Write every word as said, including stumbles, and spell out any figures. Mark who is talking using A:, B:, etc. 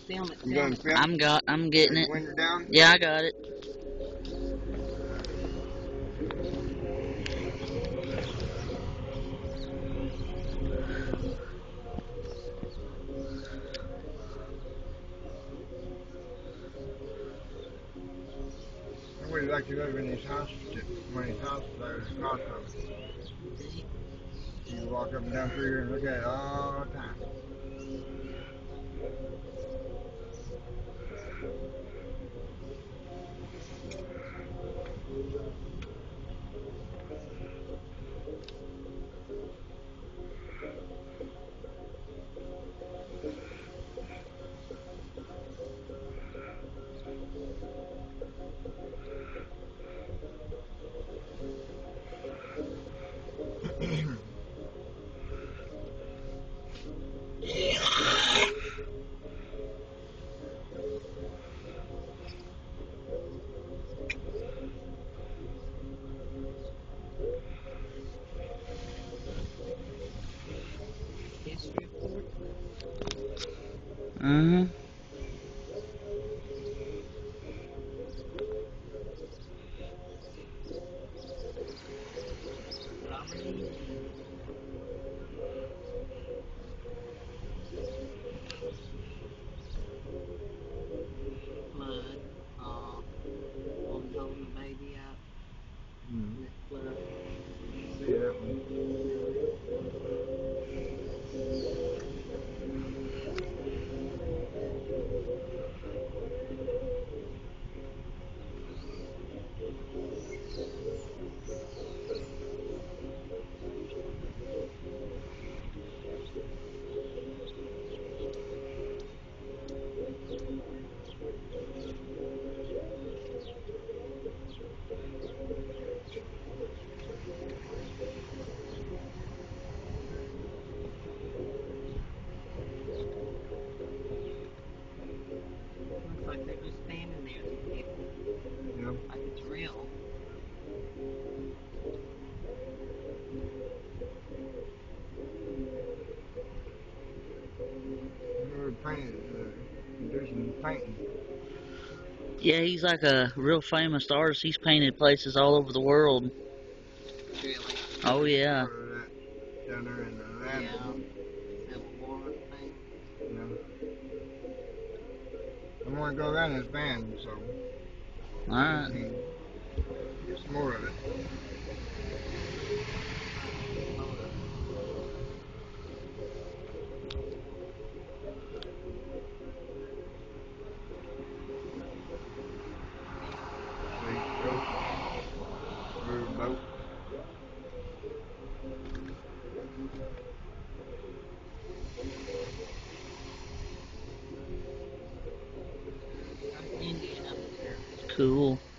A: Film it.
B: You
A: Film
B: done
A: it.
B: film?
C: I'm got. I'm getting
B: Is
C: it.
B: the window down?
C: Yeah, I got it.
B: I would like to live in his house, one of his houses there across from it. You can walk up and down through here and look at it all the time.
A: History of Portsmouth.
C: Mm-hmm.
A: Robert E. Lee. Flood. Uh, one holding the baby up.
B: Hmm.
A: And it flooded.
B: See that one.
A: Looks like they're just standing there, these people.
B: Yeah.
A: Like it's real.
B: They were painting, uh, do some painting.
C: Yeah, he's like a real famous artist. He's painted places all over the world.
A: Really.
C: Oh yeah.
B: Part of that down there in the land.
A: Yeah. Civil War thing.
B: Yeah. I'm gonna go around this band, so
C: All right.
B: get some more of it. See, go. Move boat.
A: Some Indian up there.
C: Cool.